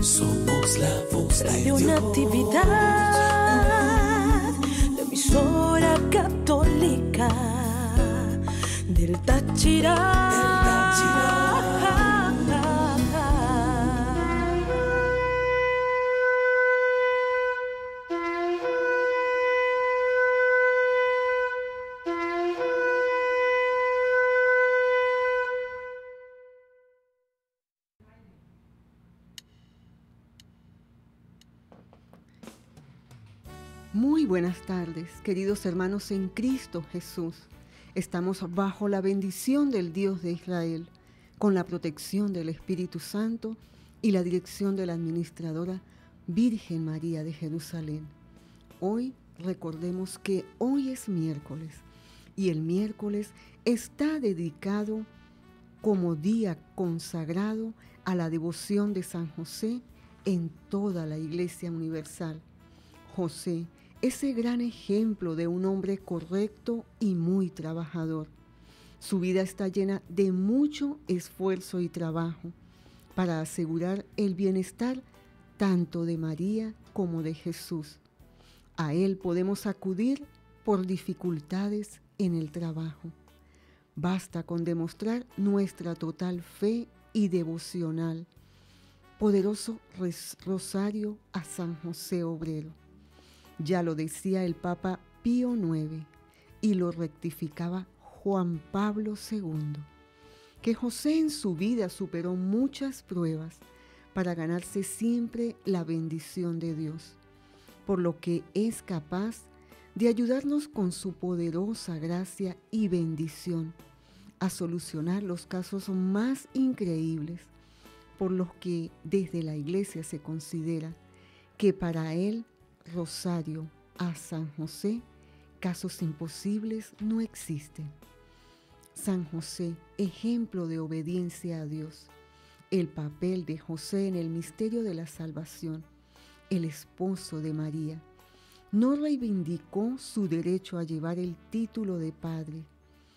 Somos la voz de Radio Dios. Natividad, la emisora católica del Táchira. Muy buenas tardes, queridos hermanos en Cristo Jesús. Estamos bajo la bendición del Dios de Israel, con la protección del Espíritu Santo y la dirección de la administradora Virgen María de Jerusalén. Hoy recordemos que hoy es miércoles y el miércoles está dedicado como día consagrado a la devoción de San José en toda la Iglesia Universal. José, ese gran ejemplo de un hombre correcto y muy trabajador. Su vida está llena de mucho esfuerzo y trabajo para asegurar el bienestar tanto de María como de Jesús. A él podemos acudir por dificultades en el trabajo. Basta con demostrar nuestra total fe y devocional. Poderoso rosario a San José Obrero. Ya lo decía el Papa Pío IX y lo rectificaba Juan Pablo II, que José en su vida superó muchas pruebas para ganarse siempre la bendición de Dios, por lo que es capaz de ayudarnos con su poderosa gracia y bendición a solucionar los casos más increíbles, por los que desde la Iglesia se considera que para él rosario a San José, casos imposibles no existen. San José, ejemplo de obediencia a Dios. El papel de José en el misterio de la salvación, el esposo de María, no reivindicó su derecho a llevar el título de padre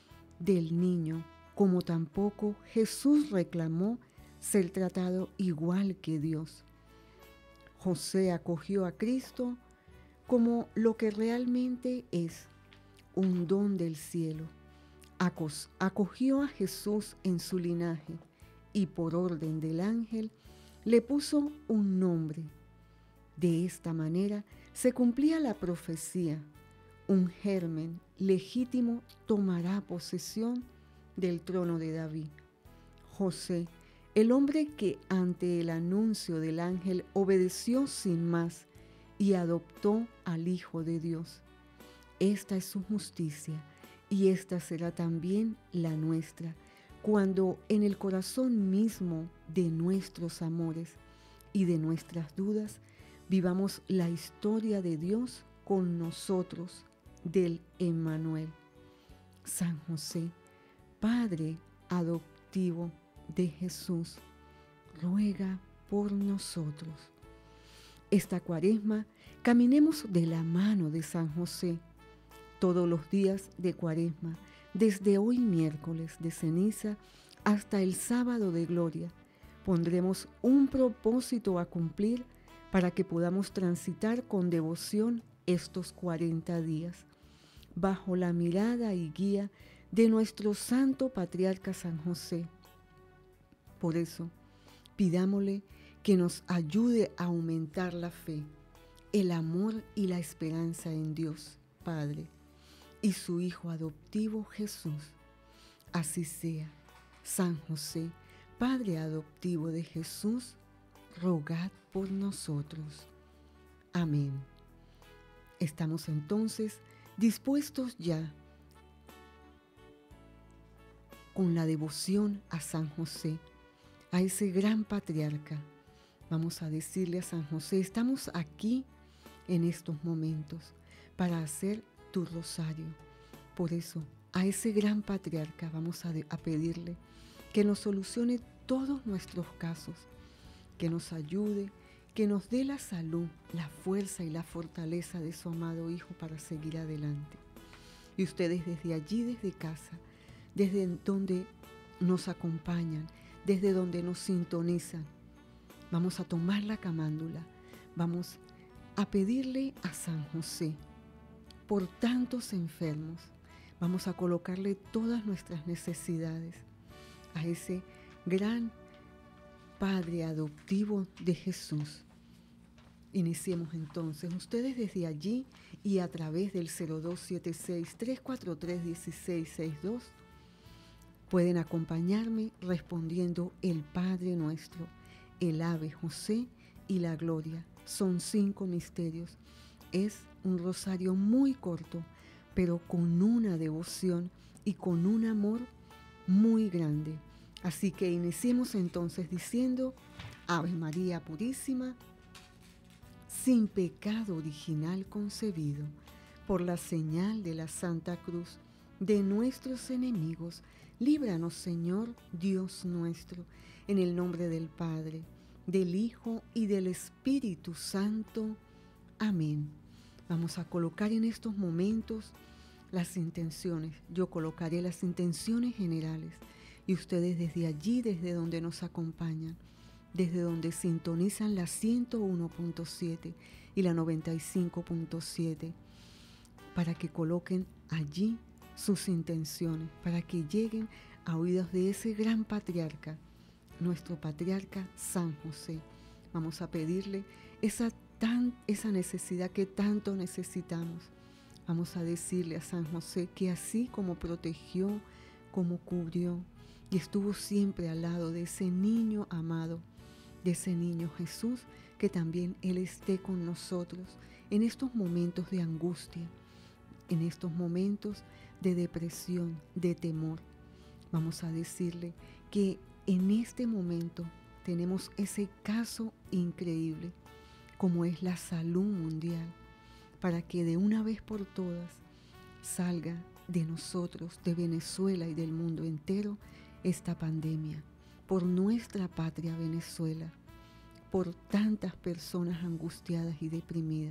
del niño, como tampoco Jesús reclamó ser tratado igual que Dios. José acogió a Cristo como lo que realmente es, un don del cielo. Acogió a Jesús en su linaje y por orden del ángel le puso un nombre. De esta manera se cumplía la profecía: un germen legítimo tomará posesión del trono de David. José, el hombre que ante el anuncio del ángel obedeció sin más y adoptó al Hijo de Dios. Esta es su justicia y esta será también la nuestra, cuando en el corazón mismo de nuestros amores y de nuestras dudas vivamos la historia de Dios con nosotros, del Emmanuel. San José, Padre adoptivo de Jesús, ruega por nosotros. Esta Cuaresma caminemos de la mano de San José todos los días de Cuaresma, desde hoy miércoles de ceniza hasta el sábado de gloria. Pondremos un propósito a cumplir para que podamos transitar con devoción estos 40 días, bajo la mirada y guía de nuestro santo patriarca San José. Por eso, pidámosle que nos ayude a aumentar la fe, el amor y la esperanza en Dios, Padre, y su Hijo adoptivo Jesús. Así sea. San José, Padre adoptivo de Jesús, rogad por nosotros. Amén. Estamos entonces dispuestos ya con la devoción a San José, a ese gran patriarca. Vamos a decirle a San José: estamos aquí en estos momentos para hacer tu rosario. Por eso, a ese gran patriarca vamos a pedirle que nos solucione todos nuestros casos, que nos ayude, que nos dé la salud, la fuerza y la fortaleza de su amado Hijo para seguir adelante. Y ustedes desde allí, desde casa, desde donde nos acompañan, desde donde nos sintonizan, Vamos a tomar la camándula. Vamos a pedirle a San José por tantos enfermos. Vamos a colocarle todas nuestras necesidades a ese gran Padre adoptivo de Jesús. Iniciemos entonces. Ustedes desde allí y a través del 0276-343-1662 pueden acompañarme respondiendo el Padre Nuestro, el Ave José y la Gloria. Son 5 misterios. Es un rosario muy corto, pero con una devoción y con un amor muy grande. Así que iniciemos entonces diciendo: Ave María Purísima, sin pecado original concebido, por la señal de la Santa Cruz de nuestros enemigos, líbranos, Señor Dios nuestro, en el nombre del Padre, del Hijo y del Espíritu Santo. Amén. Vamos a colocar en estos momentos las intenciones. Yo colocaré las intenciones generales y ustedes desde allí, desde donde nos acompañan, desde donde sintonizan la 101.7 y la 95.7, para que coloquen allí sus intenciones, para que lleguen a oídos de ese gran patriarca, nuestro patriarca San José. Vamos a pedirle esa necesidad que tanto necesitamos. Vamos a decirle a San José que así como protegió, como cubrió y estuvo siempre al lado de ese niño amado, de ese niño Jesús, que también Él esté con nosotros en estos momentos de angustia, en estos momentos de depresión, de temor. Vamos a decirle que en este momento tenemos ese caso increíble, como es la salud mundial, para que de una vez por todas salga de nosotros, de Venezuela y del mundo entero, esta pandemia, por nuestra patria Venezuela, por tantas personas angustiadas y deprimidas,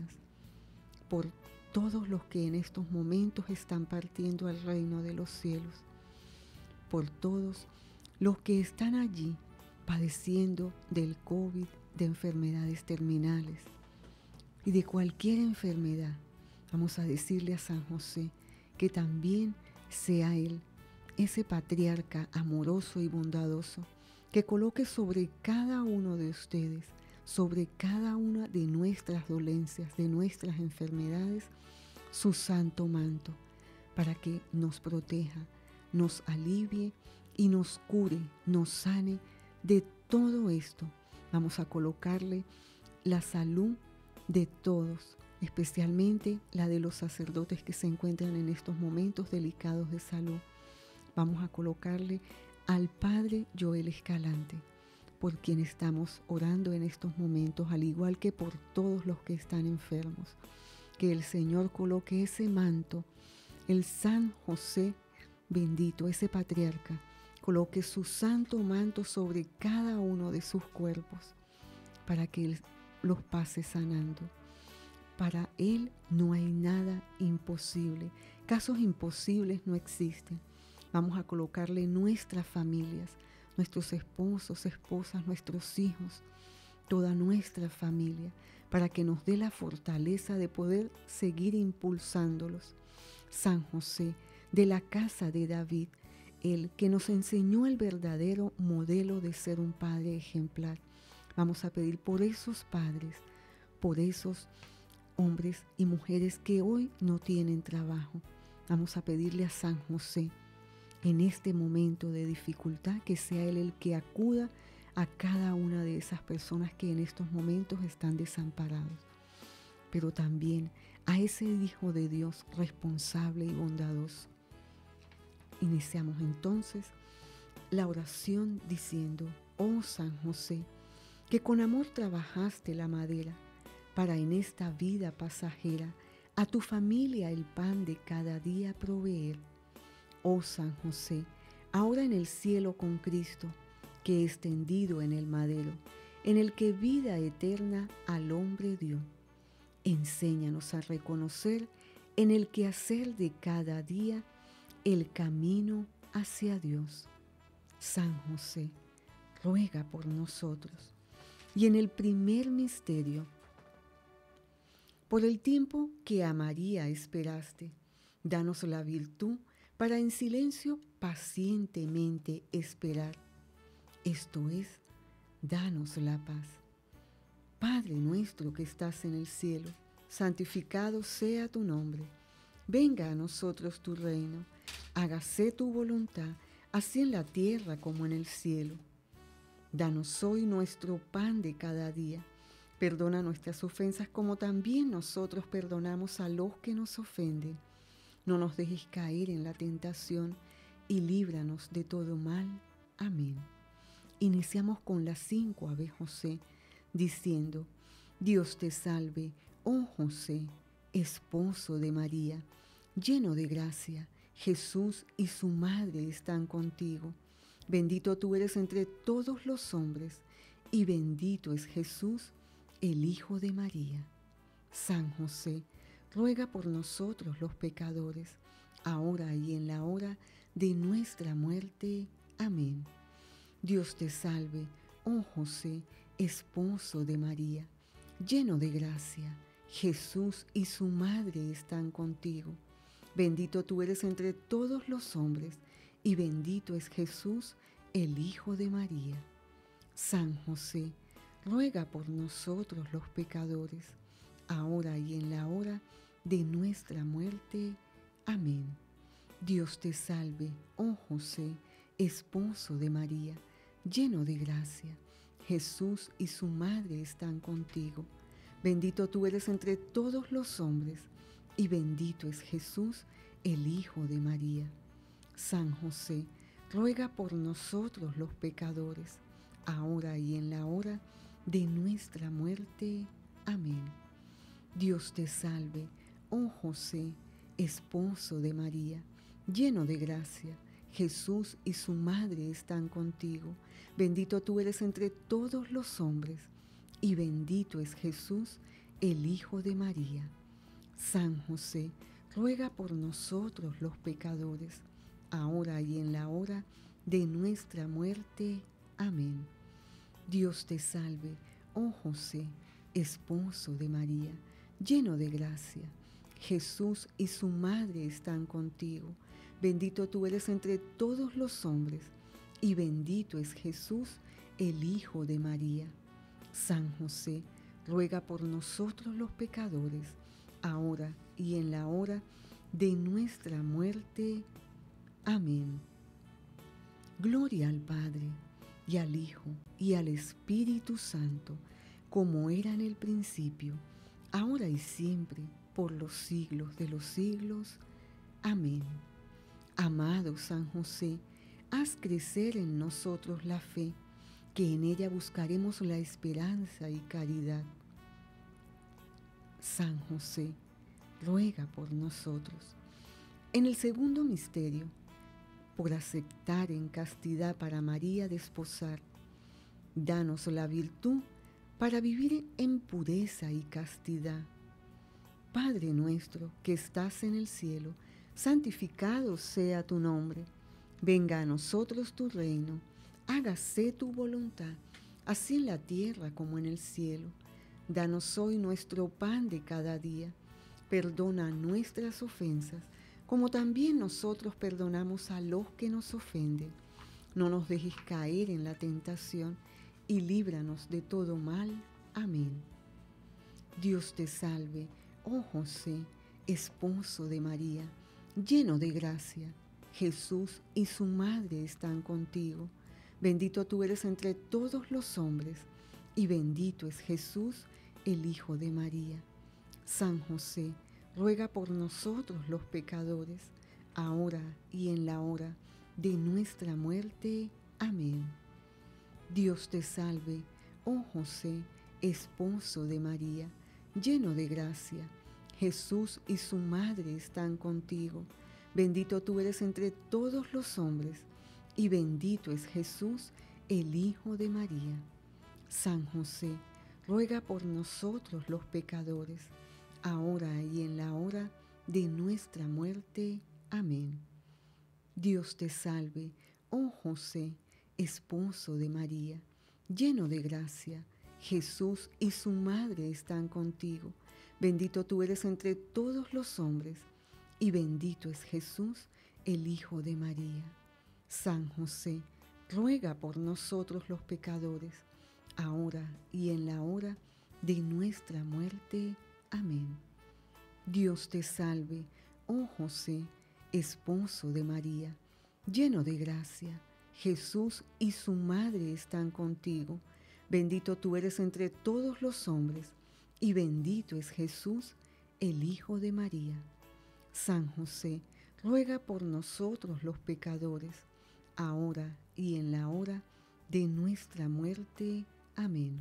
por todos los que en estos momentos están partiendo al reino de los cielos, por todos los que están allí padeciendo del COVID, de enfermedades terminales y de cualquier enfermedad. Vamos a decirle a San José que también sea Él, ese patriarca amoroso y bondadoso, que coloque sobre cada uno de ustedes, sobre cada una de nuestras dolencias, de nuestras enfermedades, su santo manto, para que nos proteja, nos alivie y nos cure, nos sane de todo esto. Vamos a colocarle la salud de todos, especialmente la de los sacerdotes que se encuentran en estos momentos delicados de salud. Vamos a colocarle al Padre Joel Escalante, por quien estamos orando en estos momentos, al igual que por todos los que están enfermos. Que el Señor coloque ese manto, el San José bendito, ese patriarca, coloque su santo manto sobre cada uno de sus cuerpos, para que Él los pase sanando. Para Él no hay nada imposible. Casos imposibles no existen. Vamos a colocarle nuestras familias, nuestros esposos, esposas, nuestros hijos, toda nuestra familia, para que nos dé la fortaleza de poder seguir impulsándolos. San José, de la casa de David, el que nos enseñó el verdadero modelo de ser un padre ejemplar. Vamos a pedir por esos padres, por esos hombres y mujeres que hoy no tienen trabajo. Vamos a pedirle a San José, en este momento de dificultad, que sea Él el que acuda a cada una de esas personas que en estos momentos están desamparados, pero también a ese Hijo de Dios responsable y bondadoso. Iniciamos entonces la oración diciendo: oh San José, que con amor trabajaste la madera para en esta vida pasajera a tu familia el pan de cada día proveer. Oh San José, ahora en el cielo con Cristo, que extendido en el madero, en el que vida eterna al hombre dio, enséñanos a reconocer en el quehacer de cada día el camino hacia Dios. San José, ruega por nosotros. Y en el primer misterio, por el tiempo que a María esperaste, danos la virtud para en silencio pacientemente esperar. Esto es, danos la paz. Padre nuestro que estás en el cielo, santificado sea tu nombre. Venga a nosotros tu reino. Hágase tu voluntad, así en la tierra como en el cielo. Danos hoy nuestro pan de cada día. Perdona nuestras ofensas como también nosotros perdonamos a los que nos ofenden. No nos dejes caer en la tentación y líbranos de todo mal. Amén. Iniciamos con las 5 Ave José, diciendo: Dios te salve, oh José, esposo de María, lleno de gracia, Jesús y su madre están contigo. Bendito tú eres entre todos los hombres, y bendito es Jesús, el Hijo de María. San José, ruega por nosotros los pecadores, ahora y en la hora de nuestra muerte. Amén. Dios te salve, oh José, esposo de María, lleno de gracia, Jesús y su madre están contigo. Bendito tú eres entre todos los hombres, y bendito es Jesús, el Hijo de María. San José, ruega por nosotros los pecadores, ahora y en la hora de nuestra muerte. Amén. Dios te salve, oh José, esposo de María, lleno de gracia, Jesús y su madre están contigo. Bendito tú eres entre todos los hombres, y bendito es Jesús, el Hijo de María. San José, ruega por nosotros los pecadores, ahora y en la hora de nuestra muerte. Amén. Dios te salve, oh José, esposo de María, lleno de gracia, Jesús y su madre están contigo. Bendito tú eres entre todos los hombres, y bendito es Jesús, el Hijo de María. San José, ruega por nosotros los pecadores, ahora y en la hora de nuestra muerte. Amén. Dios te salve, oh José, esposo de María, lleno de gracia, Jesús y su madre están contigo. Bendito tú eres entre todos los hombres, y bendito es Jesús, el Hijo de María. San José, ruega por nosotros los pecadores, ahora y en la hora de nuestra muerte. Amén. Gloria al Padre, y al Hijo, y al Espíritu Santo, como era en el principio, ahora y siempre, por los siglos de los siglos. Amén. Amado San José, haz crecer en nosotros la fe, que en ella buscaremos la esperanza y caridad. San José, ruega por nosotros. En el segundo misterio, por aceptar en castidad para María desposar, danos la virtud para vivir en pureza y castidad. Padre nuestro que estás en el cielo, santificado sea tu nombre. Venga a nosotros tu reino. Hágase tu voluntad, así en la tierra como en el cielo. Danos hoy nuestro pan de cada día. Perdona nuestras ofensas, como también nosotros perdonamos a los que nos ofenden. No nos dejes caer en la tentación, y líbranos de todo mal. Amén. Dios te salve, oh José, esposo de María, lleno de gracia, Jesús y su madre están contigo. Bendito tú eres entre todos los hombres, y bendito es Jesús, el Hijo de María. San José, ruega por nosotros los pecadores, ahora y en la hora de nuestra muerte. Amén. Dios te salve, oh José, esposo de María, lleno de gracia, Jesús y su madre están contigo. Bendito tú eres entre todos los hombres, y bendito es Jesús, el Hijo de María. San José, ruega por nosotros los pecadores, ahora y en la hora de nuestra muerte. Amén. Dios te salve, oh José, esposo de María, lleno de gracia, Jesús y su madre están contigo. Bendito tú eres entre todos los hombres, y bendito es Jesús, el Hijo de María. San José, ruega por nosotros los pecadores, ahora y en la hora de nuestra muerte. Amén. Dios te salve, oh José, esposo de María, lleno de gracia. Jesús y su madre están contigo. Bendito tú eres entre todos los hombres, y bendito es Jesús, el Hijo de María. San José, ruega por nosotros los pecadores, ahora y en la hora de nuestra muerte. Amén.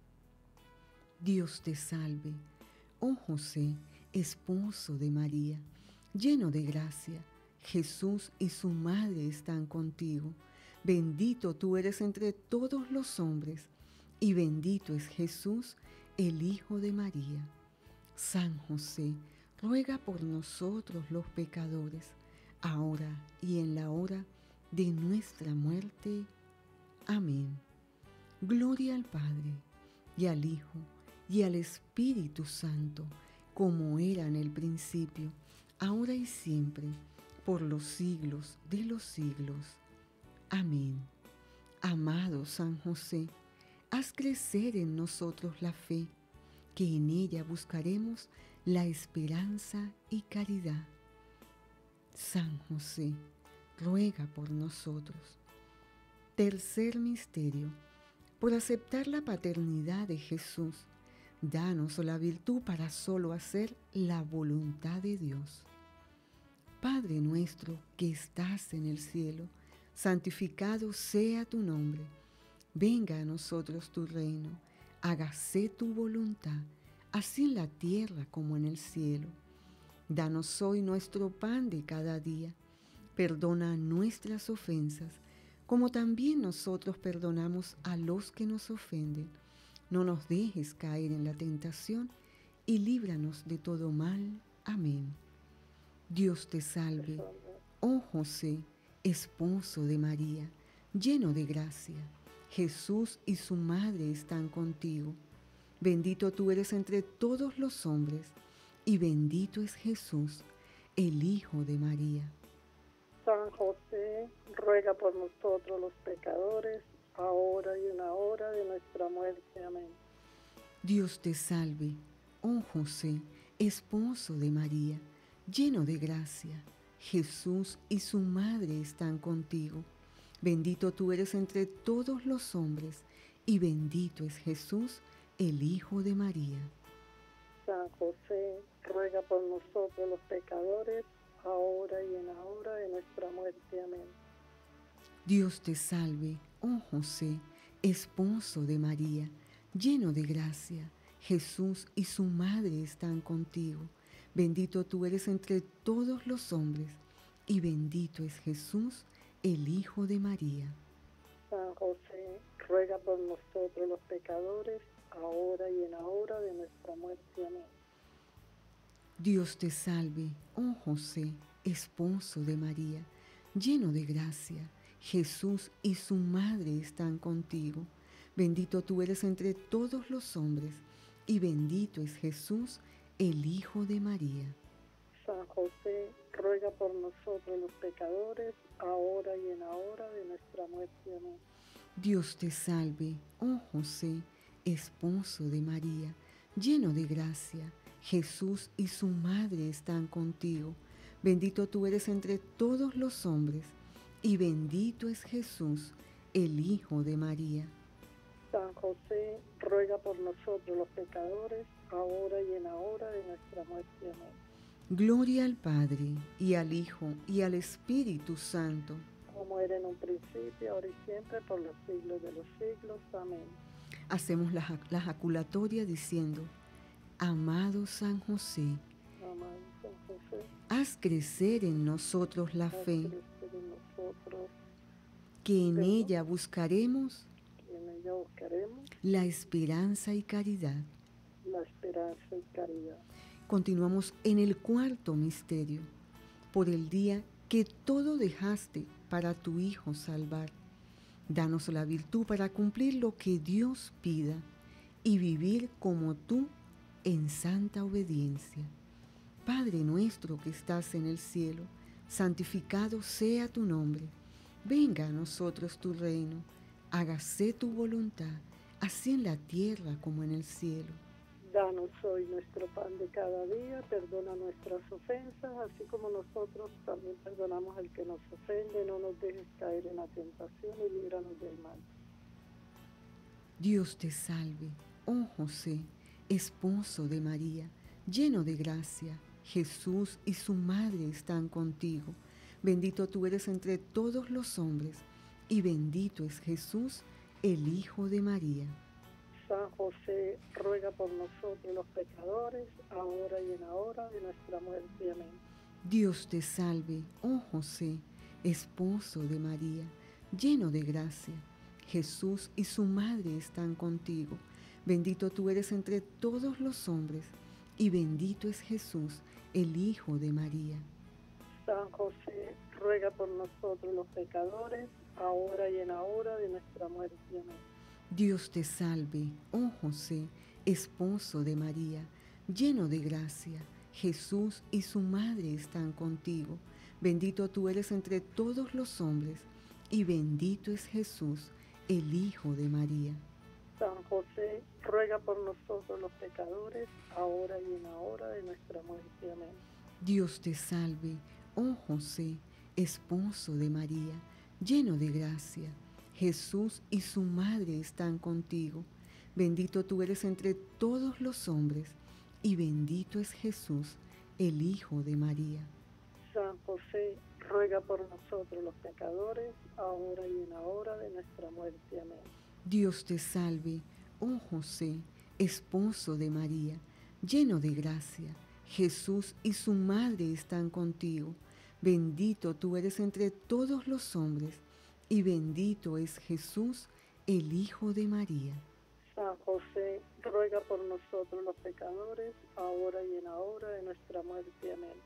Dios te salve, oh José, esposo de María, lleno de gracia. Jesús y su madre están contigo. Bendito tú eres entre todos los hombres, y bendito es Jesús, el Hijo de María. San José, ruega por nosotros los pecadores, ahora y en la hora de nuestra muerte. Amén. Gloria al Padre, y al Hijo, y al Espíritu Santo, como era en el principio, ahora y siempre, por los siglos de los siglos. Amén. Amado San José, haz crecer en nosotros la fe, que en ella buscaremos la esperanza y caridad. San José, ruega por nosotros. Tercer misterio. Por aceptar la paternidad de Jesús, danos la virtud para solo hacer la voluntad de Dios. Padre nuestro que estás en el cielo, santificado sea tu nombre. Venga a nosotros tu reino, hágase tu voluntad, así en la tierra como en el cielo. Danos hoy nuestro pan de cada día. Perdona nuestras ofensas, como también nosotros perdonamos a los que nos ofenden. No nos dejes caer en la tentación y líbranos de todo mal. Amén. Dios te salve, oh José, esposo de María, lleno de gracia. Jesús y su madre están contigo. Bendito tú eres entre todos los hombres, y bendito es Jesús, el Hijo de María. San José, ruega por nosotros los pecadores, ahora y en la hora de nuestra muerte. Amén. Dios te salve, oh José, esposo de María, lleno de gracia. Jesús y su madre están contigo. Bendito tú eres entre todos los hombres, y bendito es Jesús, el Hijo de María. San José, ruega por nosotros los pecadores, ahora y en la hora de nuestra muerte. Amén. Dios te salve, oh José, esposo de María, lleno de gracia. Jesús y su madre están contigo. Bendito tú eres entre todos los hombres, y bendito es Jesús, el Hijo de María. San José, ruega por nosotros los pecadores, ahora y en la hora de nuestra muerte. Amén. Dios te salve, oh José, esposo de María, lleno de gracia. Jesús y su madre están contigo. Bendito tú eres entre todos los hombres, y bendito es Jesús, el Hijo de María. San José, ruega por nosotros los pecadores, ahora y en la hora de nuestra muerte. Amén. Dios te salve, oh José, esposo de María, lleno de gracia. Jesús y su madre están contigo. Bendito tú eres entre todos los hombres, y bendito es Jesús, el Hijo de María. San José, ruega por nosotros los pecadores, ahora y en la hora de nuestra muerte. Amén. Gloria al Padre, y al Hijo, y al Espíritu Santo. Como era en un principio, ahora y siempre, por los siglos de los siglos. Amén. Hacemos la jaculatoria diciendo: Amado San José, Amado San José, haz crecer en nosotros la haz fe, crecer en nosotros, que en ella buscaremos que en ella buscaremos la esperanza y caridad. la esperanza y caridad. Continuamos en el cuarto misterio, por el día que todo dejaste para tu Hijo salvar. Danos la virtud para cumplir lo que Dios pida, y vivir como tú en santa obediencia. Padre nuestro que estás en el cielo, santificado sea tu nombre. Venga a nosotros tu reino, hágase tu voluntad, así en la tierra como en el cielo. Danos hoy nuestro pan de cada día, perdona nuestras ofensas, así como nosotros también perdonamos al que nos ofende. No nos dejes caer en la tentación y líbranos del mal. Dios te salve, oh José, esposo de María, lleno de gracia, Jesús y su madre están contigo. Bendito tú eres entre todos los hombres, y bendito es Jesús, el Hijo de María. San José, ruega por nosotros los pecadores, ahora y en la hora de nuestra muerte. Amén. Dios te salve, oh José, esposo de María, lleno de gracia, Jesús y su madre están contigo. Bendito tú eres entre todos los hombres, y bendito es Jesús, el Hijo de María. San José, ruega por nosotros los pecadores, ahora y en la hora de nuestra muerte. Amén. Dios te salve, oh José, esposo de María, lleno de gracia, Jesús y su madre están contigo. Bendito tú eres entre todos los hombres, y bendito es Jesús, el Hijo de María. San José, ruega por nosotros los pecadores, ahora y en la hora de nuestra muerte. Amén. Dios te salve, oh José, esposo de María, lleno de gracia, Jesús y su madre están contigo. Bendito tú eres entre todos los hombres, y bendito es Jesús, el Hijo de María. San José, ruega por nosotros los pecadores, ahora y en la hora de nuestra muerte. Amén. Dios te salve, oh José, esposo de María, lleno de gracia, Jesús y su madre están contigo. Bendito tú eres entre todos los hombres, y bendito es Jesús, el Hijo de María. San José, ruega por nosotros los pecadores, ahora y en la hora de nuestra muerte. Amén.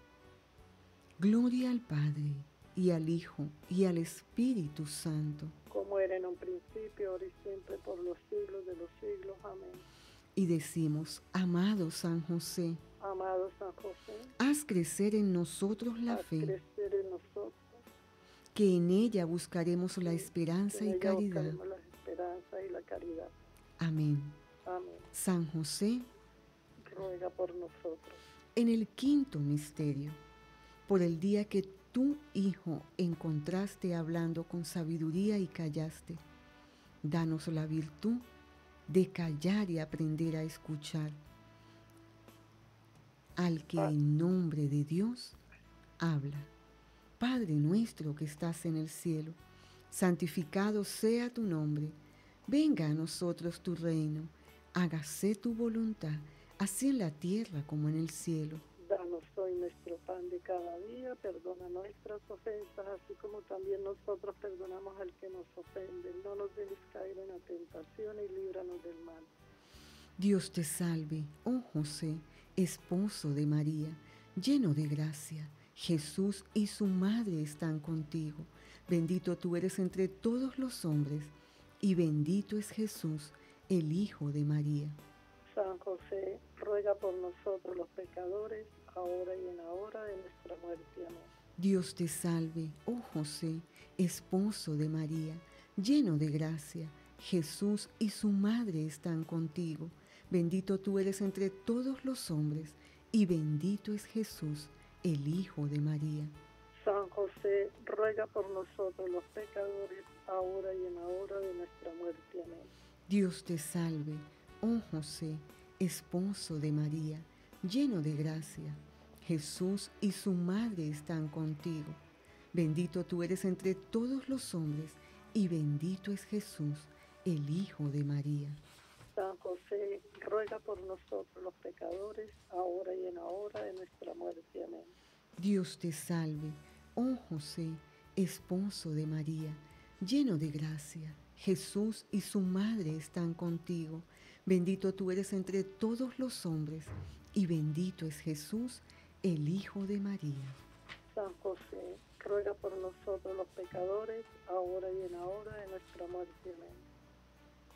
Gloria al Padre, y al Hijo, y al Espíritu Santo. Como era en un principio, ahora y siempre, por los siglos de los siglos. Amén. Y decimos, amado San José, Amado San José, haz crecer en nosotros la haz fe, crecer en nosotros, que en ella buscaremos la esperanza que en y ella caridad. buscaremos la esperanza y la caridad. Amén. Amén. San José, Ruega por nosotros. en el quinto misterio, por el día que tu Hijo encontraste hablando con sabiduría y callaste, danos la virtud de callar y aprender a escuchar al que en nombre de Dios habla. Padre nuestro que estás en el cielo, santificado sea tu nombre. Venga a nosotros tu reino. Hágase tu voluntad, así en la tierra como en el cielo. Danos hoy nuestro pan de cada día, perdona nuestras ofensas, así como también nosotros perdonamos al que nos ofende. No nos dejes caer en la tentación y líbranos del mal. Dios te salve, oh José, esposo de María, lleno de gracia. Jesús y su madre están contigo. Bendito tú eres entre todos los hombres, y bendito es Jesús, el Hijo de María. San José, ruega por nosotros los pecadores, ahora y en la hora de nuestra muerte. Amén. Dios te salve, oh José, esposo de María, lleno de gracia. Jesús y su madre están contigo. Bendito tú eres entre todos los hombres, y bendito es Jesús, el Hijo de María. San José, ruega por nosotros los pecadores, ahora y en la hora de nuestra muerte. Amén. Dios te salve, oh José, esposo de María, lleno de gracia. Jesús y su madre están contigo. Bendito tú eres entre todos los hombres, y bendito es Jesús, el Hijo de María. San José, ruega por nosotros los pecadores, ahora y en la hora de nuestra muerte. Amén. Dios te salve, oh José, esposo de María, lleno de gracia. Jesús y su madre están contigo. Bendito tú eres entre todos los hombres, y bendito es Jesús, el Hijo de María. San José, ruega por nosotros los pecadores, ahora y en la hora de nuestra muerte. Amén.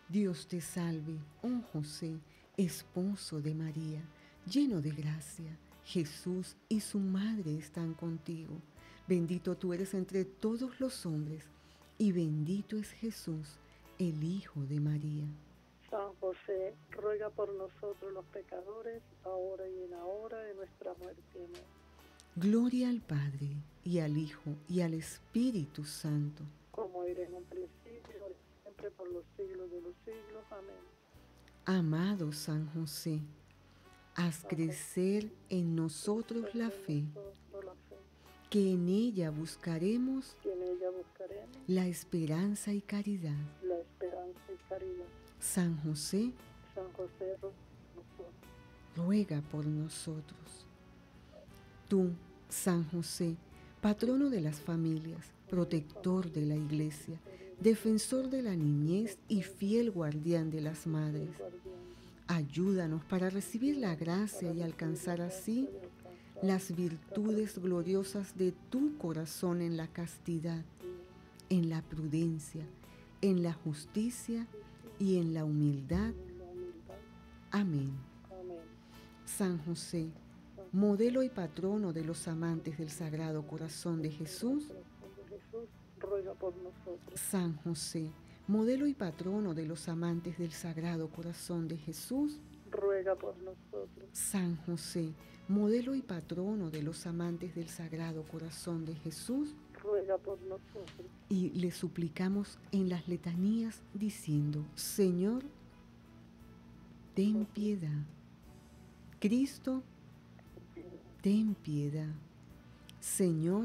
Dios te salve, oh José, esposo de María, lleno de gracia. Jesús y su madre están contigo. Bendito tú eres entre todos los hombres, y bendito es Jesús, el Hijo de María. San José, ruega por nosotros los pecadores, ahora y en la hora de nuestra muerte. Amén. Gloria al Padre, y al Hijo, y al Espíritu Santo. Como era en un principio, ahora y siempre, por los siglos de los siglos. Amén. Amado San José, haz crecer en nosotros la fe, que en ella buscaremos Que en ella buscaremos la esperanza y caridad. la esperanza y caridad. San José, San José, ruega por nosotros. ruega por nosotros. Tú, San José, patrono de las familias, protector de la Iglesia, defensor de la niñez y fiel guardián de las madres, ayúdanos para recibir la gracia y alcanzar así las virtudes gloriosas de tu corazón en la castidad, en la prudencia, en la justicia y en la humildad. Amén. Amén. San José, modelo y patrono de los amantes del Sagrado Corazón de Jesús. Jesús, ruega por nosotros. San José, modelo y patrono de los amantes del Sagrado Corazón de Jesús. Ruega por nosotros. San José, modelo y patrono de los amantes del Sagrado Corazón de Jesús. Ruega por nosotros. Y le suplicamos en las letanías diciendo: Señor, ten piedad. Cristo, ten piedad. Señor,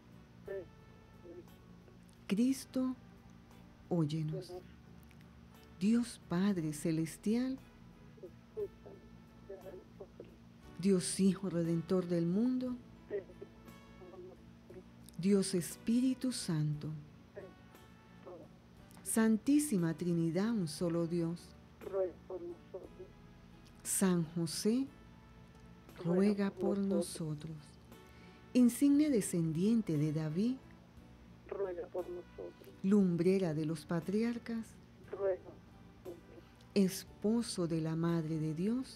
Cristo, óyenos. Dios Padre Celestial, Dios Hijo Redentor del mundo, Dios Espíritu Santo, Santísima Trinidad, un solo Dios. Ruega por nosotros. San José, ruega por nosotros. Insigne descendiente de David, Ruega por nosotros. lumbrera de los patriarcas, Ruega por nosotros. esposo de la Madre de Dios,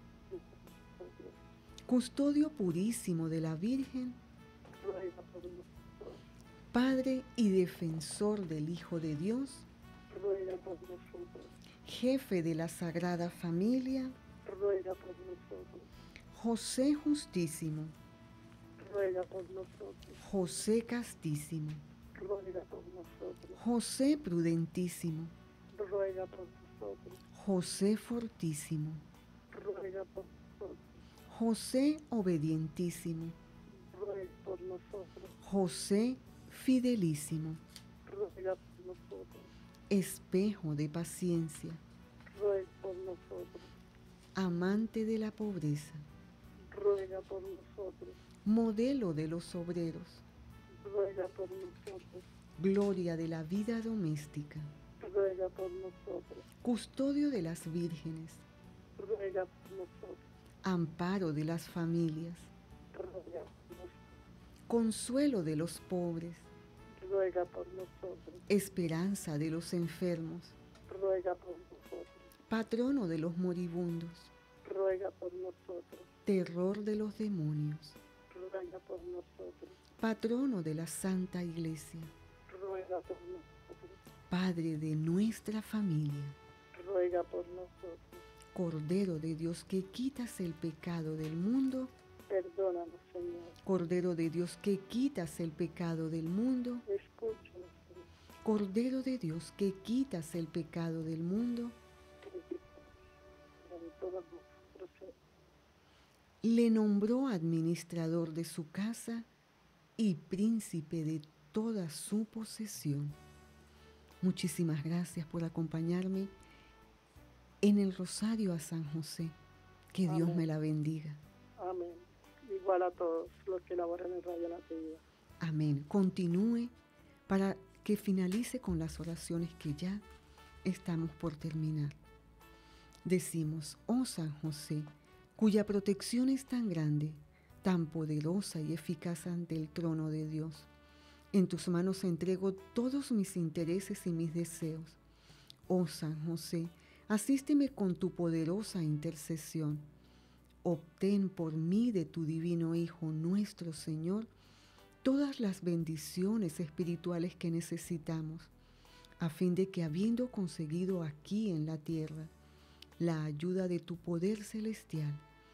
custodio purísimo de la Virgen, Ruega por nosotros. Padre y defensor del Hijo de Dios, Ruega por nosotros. jefe de la Sagrada Familia, Ruega por nosotros. José Justísimo, Ruega por nosotros. José Castísimo, Ruega por nosotros. José Prudentísimo, Ruega por nosotros. José Fortísimo, Ruega por nosotros. José Obedientísimo, Ruega por nosotros. José Fidelísimo, Ruega por nosotros. espejo de paciencia, Ruega por nosotros. amante de la pobreza, Ruega por nosotros. modelo de los obreros, Ruega por nosotros. gloria de la vida doméstica, Ruega por nosotros. custodio de las vírgenes, Ruega por nosotros. amparo de las familias, Ruega por nosotros. consuelo de los pobres, Ruega por nosotros. esperanza de los enfermos, Ruega por nosotros. patrono de los moribundos, Ruega por nosotros. terror de los demonios, Ruega por nosotros. patrono de la Santa Iglesia, Ruega por nosotros. Padre de nuestra familia, Ruega por nosotros. Cordero de Dios que quitas el pecado del mundo, Perdónanos, Señor. Cordero de Dios que quitas el pecado del mundo, Escúchanos, Señor. Cordero de Dios que quitas el pecado del mundo, De todas nosotros, le nombró administrador de su casa y príncipe de toda su posesión. Muchísimas gracias por acompañarme en el Rosario a San José. Que Dios Amén. me la bendiga. Amén. Igual a todos los que laboran en Radio Natividad. Amén. Continúe para que finalice con las oraciones que ya estamos por terminar. Decimos: oh San José, cuya protección es tan grande, tan poderosa y eficaz ante el trono de Dios. En tus manos entrego todos mis intereses y mis deseos. Oh San José, asísteme con tu poderosa intercesión. Obtén por mí de tu divino Hijo nuestro Señor todas las bendiciones espirituales que necesitamos, a fin de que, habiendo conseguido aquí en la tierra la ayuda de tu poder celestial,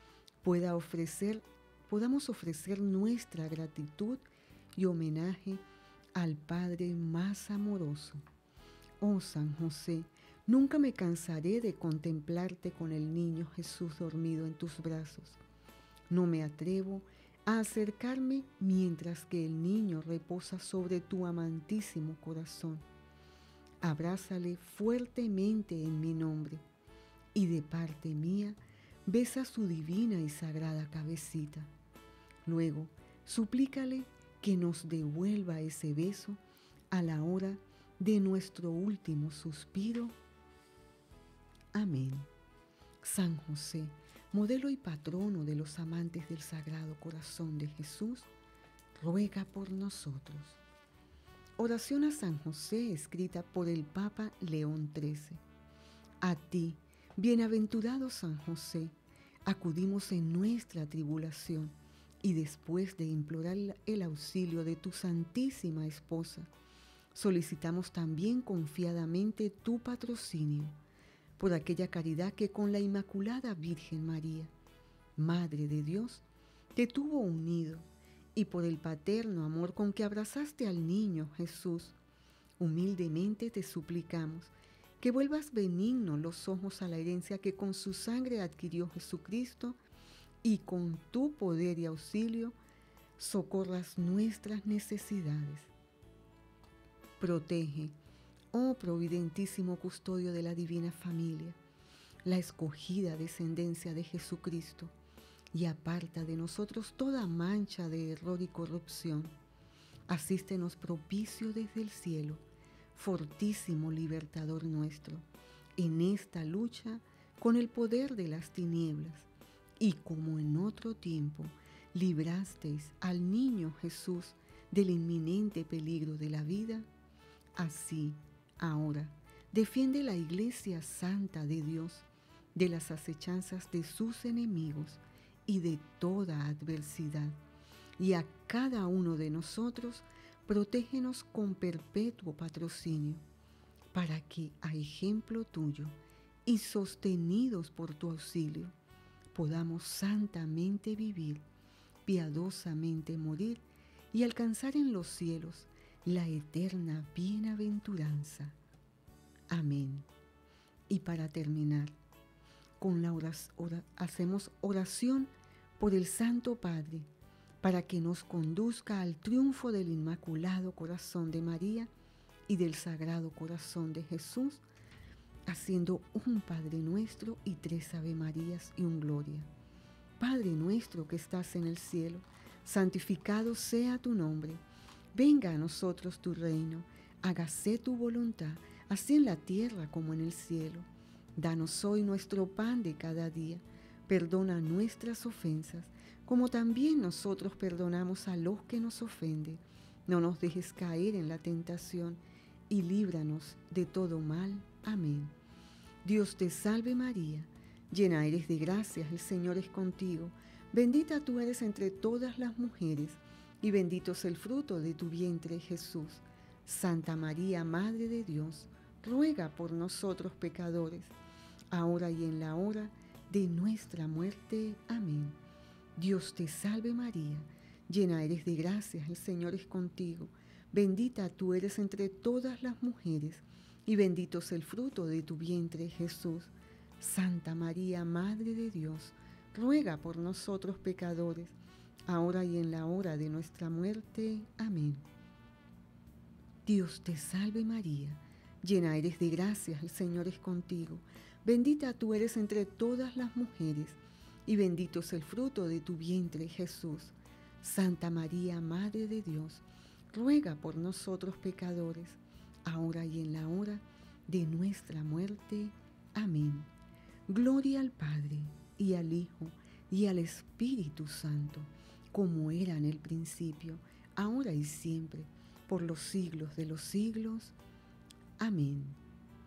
podamos ofrecer nuestra gratitud y homenaje al Padre más amoroso. Oh San José, nunca me cansaré de contemplarte con el niño Jesús dormido en tus brazos. No me atrevo a acercarme mientras que el niño reposa sobre tu amantísimo corazón. Abrázale fuertemente en mi nombre y de parte mía besa su divina y sagrada cabecita. Luego, suplícale que nos devuelva ese beso a la hora de nuestro último suspiro. Amén. San José, modelo y patrono de los amantes del Sagrado Corazón de Jesús, ruega por nosotros. Oración a San José, escrita por el Papa León XIII. A ti, bienaventurado San José, acudimos en nuestra tribulación y después de implorar el auxilio de tu Santísima Esposa, solicitamos también confiadamente tu patrocinio por aquella caridad que con la Inmaculada Virgen María, Madre de Dios, te tuvo unido, y por el paterno amor con que abrazaste al niño Jesús. Humildemente te suplicamos que vuelvas benigno los ojos a la herencia que con su sangre adquirió Jesucristo, y con tu poder y auxilio socorras nuestras necesidades. Protege, oh providentísimo custodio de la divina familia, la escogida descendencia de Jesucristo, y aparta de nosotros toda mancha de error y corrupción. Asístenos propicio desde el cielo, fortísimo libertador nuestro, en esta lucha con el poder de las tinieblas, y como en otro tiempo librasteis al niño Jesús del inminente peligro de la vida, así ahora defiende la Iglesia Santa de Dios de las acechanzas de sus enemigos y de toda adversidad, y a cada uno de nosotros protégenos con perpetuo patrocinio, para que, a ejemplo tuyo y sostenidos por tu auxilio, podamos santamente vivir, piadosamente morir y alcanzar en los cielos la eterna bienaventuranza. Amén. Y para terminar, hacemos oración por el Santo Padre, para que nos conduzca al triunfo del Inmaculado Corazón de María y del Sagrado Corazón de Jesús, haciendo un Padre Nuestro y 3 Ave Marías y un Gloria. Padre nuestro que estás en el cielo, santificado sea tu nombre. Venga a nosotros tu reino, hágase tu voluntad, así en la tierra como en el cielo. Danos hoy nuestro pan de cada día. Perdona nuestras ofensas, como también nosotros perdonamos a los que nos ofenden. No nos dejes caer en la tentación, y líbranos de todo mal. Amén. Dios te salve María, llena eres de gracia, el Señor es contigo. Bendita tú eres entre todas las mujeres, y bendito es el fruto de tu vientre, Jesús. Santa María, Madre de Dios, ruega por nosotros pecadores, ahora y en la hora de nuestra muerte. Amén. Dios te salve María, llena eres de gracia, el Señor es contigo. Bendita tú eres entre todas las mujeres, y bendito es el fruto de tu vientre, Jesús. Santa María, Madre de Dios, ruega por nosotros pecadores, ahora y en la hora de nuestra muerte. Amén. Dios te salve María, llena eres de gracia, el Señor es contigo. Bendita tú eres entre todas las mujeres, y bendito es el fruto de tu vientre, Jesús. Santa María, Madre de Dios, ruega por nosotros pecadores, ahora y en la hora de nuestra muerte. Amén. Gloria al Padre, y al Hijo, y al Espíritu Santo, como era en el principio, ahora y siempre, por los siglos de los siglos. Amén.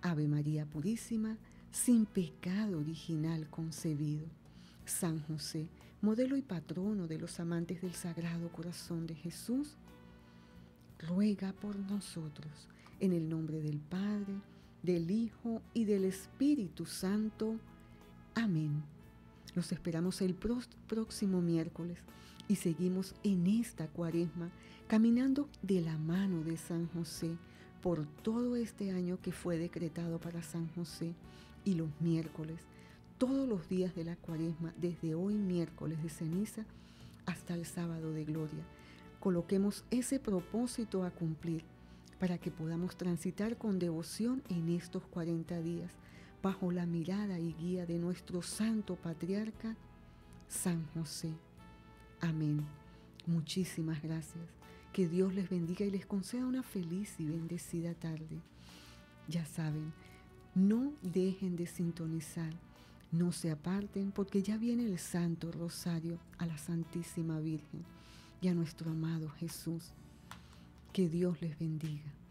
Ave María Purísima, sin pecado original concebido. San José, modelo y patrono de los amantes del Sagrado Corazón de Jesús, ruega por nosotros, en el nombre del Padre, del Hijo y del Espíritu Santo. Amén. Los esperamos el próximo miércoles y seguimos en esta Cuaresma caminando de la mano de San José por todo este año que fue decretado para San José, y los miércoles, todos los días de la Cuaresma, desde hoy miércoles de ceniza hasta el sábado de gloria. Coloquemos ese propósito a cumplir para que podamos transitar con devoción en estos 40 días bajo la mirada y guía de nuestro santo patriarca, San José. Amén. Muchísimas gracias. Que Dios les bendiga y les conceda una feliz y bendecida tarde. Ya saben, no dejen de sintonizar, no se aparten, porque ya viene el Santo Rosario a la Santísima Virgen y a nuestro amado Jesús. Que Dios les bendiga.